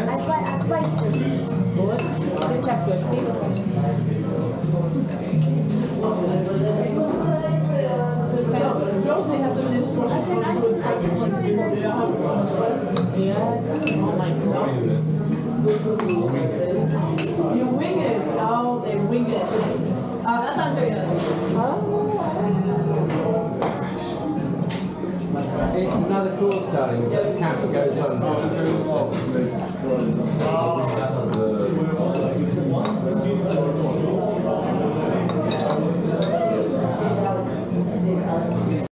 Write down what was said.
At Brighton. Good. Just have 20. Josie has a list for yeah. Oh my God. You wing it. Oh, they wing it. That's Andrea. It's another course, darling, so the camera goes on.